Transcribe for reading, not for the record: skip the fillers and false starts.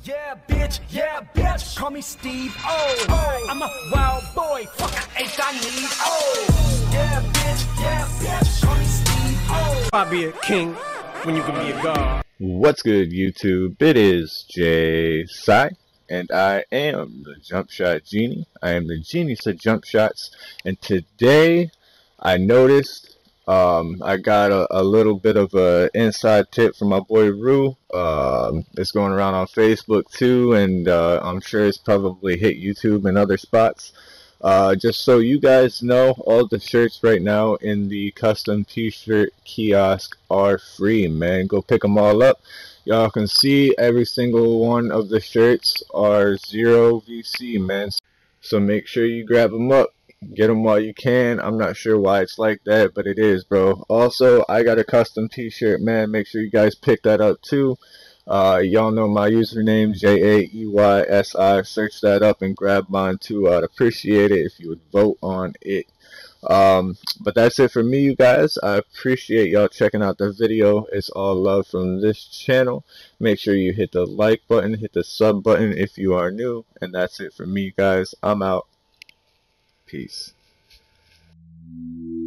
Yeah, bitch, call me Steve. Oh, I'm a wild boy, fuck I ain't got need. Oh, yeah, bitch, call me Steve. Oh, I'll be a king when you can be a god. What's good, YouTube? It is Jay Sai, and I am the Jump Shot Genie. I am the genius of jump shots, and today I noticed I got a little bit of a inside tip from my boy Rue. It's going around on Facebook too, and I'm sure it's probably hit YouTube and other spots. Just so you guys know, all the shirts right now in the custom t-shirt kiosk are free, man. Go pick them all up. Y'all can see every single one of the shirts are 0 VC, man. So make sure you grab them up. Get them while you can. I'm not sure why it's like that, but it is, bro. Also, I got a custom t-shirt, man. Make sure you guys pick that up too. Y'all know my username, JAEYSI. Search that up and grab mine too. I'd appreciate it if you would vote on it. But that's it for me, you guys. I appreciate y'all checking out the video. It's all love from this channel. Make sure you hit the like button, hit the sub button if you are new. And that's it for me, guys. I'm out. Peace.